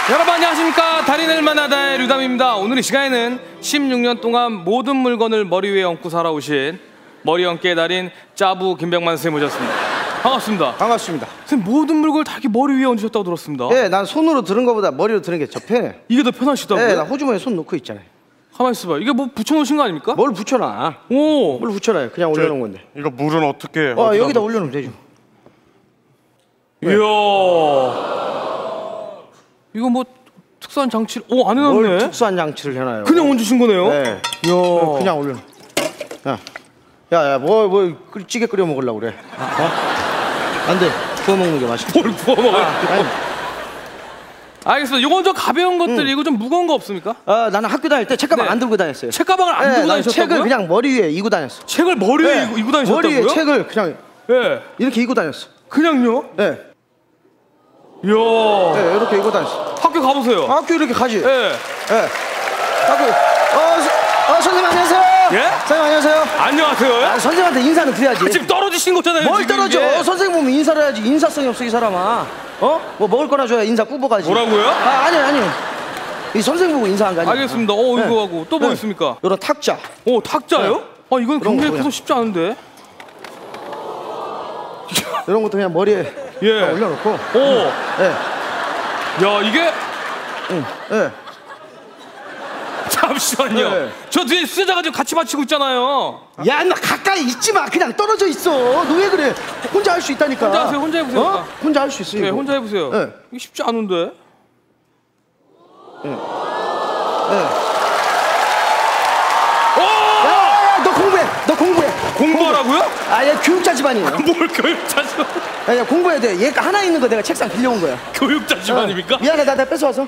여러분 안녕하십니까. 달인을 만나다의 류담입니다. 오늘 이 시간에는 16년 동안 모든 물건을 머리 위에 얹고 살아오신 머리 얹기의 달인 짜부 김병만 선생님 모셨습니다. 반갑습니다. 반갑습니다. 선생님 모든 물건을 다 이렇게 머리 위에 얹으셨다고 들었습니다. 예, 난 손으로 들은 것보다 머리로 들은 게 더 편해. 이게 더 편하시다고요? 예, 나 호주머니에 손 넣고 있잖아요. 가만히 있어봐. 이게 뭐 붙여놓으신 거 아닙니까? 뭘 붙여놔? 오, 뭘 붙여놔요? 그냥 올려놓은 건데. 이거 물은 어떻게? 여기다 올려놓으면 되죠. 이야, 이거 뭐 특수한 장치를 안 해놨네. 뭘 특수한 장치를 해놔요? 그냥 얹으신 거네요? 네. 이야, 그냥 올려놓. 야, 뭐 찌개 끓여 먹으려고 그래? 안 돼. 구워 먹는 게 맛있어. 뭘 구워 먹어요? 알겠습니다. 이건 좀 가벼운 것들이고 좀 무거운 거 없습니까? 나는 학교 다닐 때 책가방 안 들고 다녔어요. 책가방을 안 들고 난 다니셨다고요? 책을 그냥 머리 위에 이고 다녔어. 책을 머리 위에 이고 다니셨다고요? 머리 위에 책을 그냥 이렇게 이고 다녔어. 그냥요? 네. 이야. 네, 이렇게 이고 다녔어. 학교 가보세요. 학교 이렇게 가지. 예. 학교. 선생님 안녕하세요. 예? 선생님 안녕하세요. 안녕하세요. 선생님한테 인사는 드려야지. 지금 떨어지신 거잖아요. 뭘 지금 떨어져? 이게. 선생님 보면 인사를 해야지. 인사성이 없어 이 사람아. 뭐 먹을 거나 줘야 인사 꾸벅하지. 뭐라고요? 아니. 이 선생님 보고 인사한 거 아니야. 알겠습니다. 이거 하고 또 뭐 있습니까? 이런 탁자. 탁자요? 이건 굉장히 거야. 커서 쉽지 않은데. 이런 것도 그냥 머리에 올려놓고. 야, 이게 예. 잠시만요. 네. 저 뒤에 수제자가 지금 같이 맞추고 있잖아요. 야, 너 가까이 있지 마. 그냥 떨어져 있어. 너 왜 그래? 혼자 할 수 있다니까. 혼자 하세요. 혼자 해보세요. 혼자 할 수 있어. 네, 이거. 혼자 해보세요. 네. 이게 쉽지 않은데. 야, 너 공부해. 공부하라고요? 얘 교육자 집안이에요. 뭘 교육자 집안? 야, 공부해야 돼. 얘 하나 있는 거 내가 책상 빌려온 거야. 교육자 집안입니까? 미안해, 나 뺏어와서.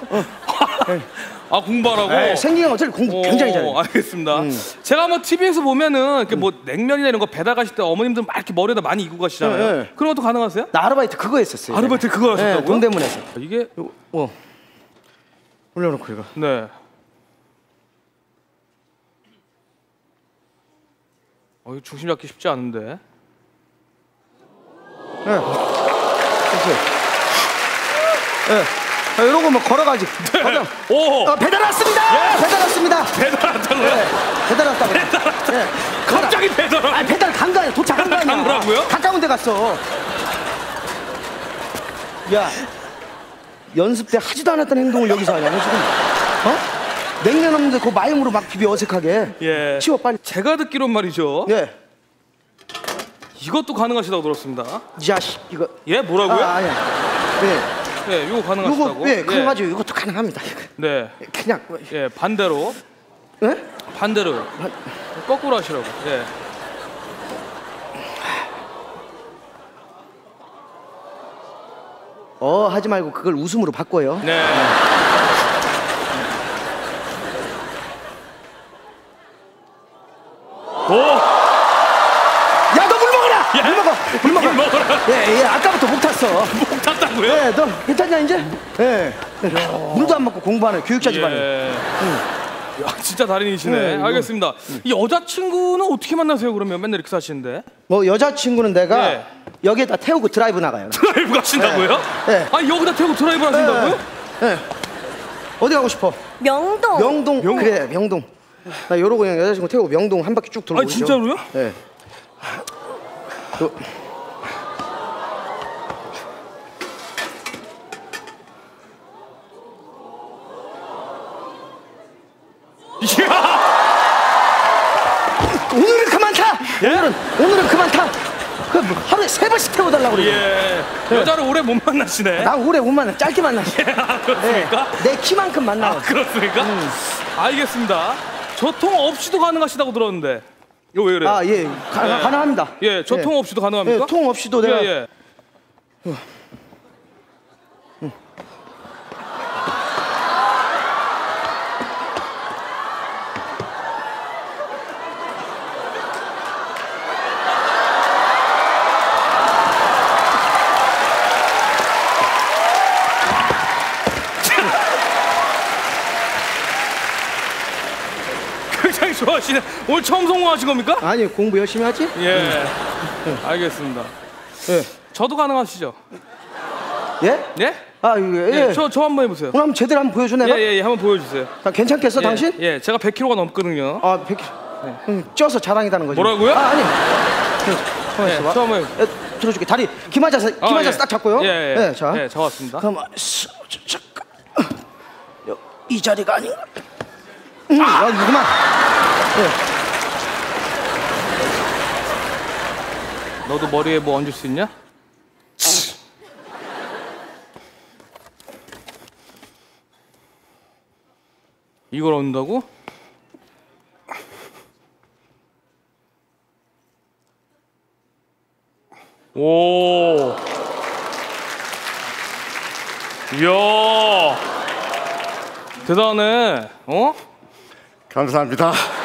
공부하라고? 생긴 건 어차피 공부 굉장히 잘해. 알겠습니다. 제가 뭐 TV에서 보면은 이렇게 뭐 냉면이나 이런 거 배달 가실 때 어머님들 막 이렇게 머리에다 많이 이고 가시잖아요. 그런 것도 가능하세요? 나 아르바이트 그거 했었어요. 아르바이트 그거 하셨다고요? 동대문에서. 이게 올려놓고 이거. 네. 이거 중심 잡기 쉽지 않은데. 이런 거 뭐 걸어가지. 배달 왔습니다. 배달 왔습니다. 배달 왔다고요? 배달 왔다고. 갑자기 배달. 배달 간 거 아니야. 도착한 거 아니야. 간 거라고요? 가까운 데 갔어. 야, 연습 때 하지도 않았던 행동을 여기서 하냐, 너 지금? 냉면 없는데 그 마음으로 막 비벼 어색하게. 치워 빨리. 제가 듣기론 말이죠. 이것도 가능하시다고 들었습니다. 이 자식 이거. 뭐라고요? 아니야. 이거 가능하시다고? 가능하죠. 이것도 가능합니다. 네. 그냥. 반대로. 반대로. 거꾸로 하시라고. 하지 말고 그걸 웃음으로 바꿔요. 네. 야, 너 물 먹어라. 물 먹어. 물 먹어라. 아까부터 목 탔어. 목 탔다고요? 너 괜찮냐 이제? 물도 안 먹고 공부하는 교육자 집안이에요. 야, 진짜 달인이시네. 알겠습니다. 이 여자친구는 어떻게 만나세요? 그러면 맨날 이렇게 사시는데? 여자친구는 내가 여기에다 태우고 드라이브 나가요. 드라이브 가신다고요? 여기다 태우고 드라이브 하신다고요? 어디 가고 싶어? 명동. 그래, 명동. 나 이러고 그냥 여자친구 태우고 명동 한 바퀴 쭉 돌고 오죠. 진짜로요? 네. 오늘은 그만 타. 오늘은 그만 타. 하루에 3번씩 태워달라고 그래. 여자를 오래 못 만나시네. 나 오래 못 만나. 짧게 만나시. 그렇습니까? 내 키만큼 만나. 그렇습니까? 알겠습니다. 저통 없이도 가능하시다고 들었는데. 이거 왜 그래요? 가능합니다. 저통 없이도 가능합니까? 통 없이도 내가. 굉장히 좋아하시네. 오늘 처음 성공하신 겁니까? 아니, 공부 열심히 하지? 알겠습니다. 저도 가능하시죠? 예? 예? 아, 예. 예. 저 한번 해보세요. 그럼 제대로 한번 보여줘 내가. 예, 한번 보여주세요. 괜찮겠어, 당신? 예, 제가 100kg가 넘거든요. 아, 100kg. 네. 쪄서 자랑이다는 거지. 뭐라고요? 아, 아니. 처음에 들어줄게. 다리 기마자세 딱 잡고요. 예, 자. 예, 잡았습니다. 그럼 이 자리가 아닌가? 여기구만. 예. 너도 머리에 뭐 얹을 수 있냐? 이걸 얹는다고? 오. 이야. 대단해. 어? 감사합니다.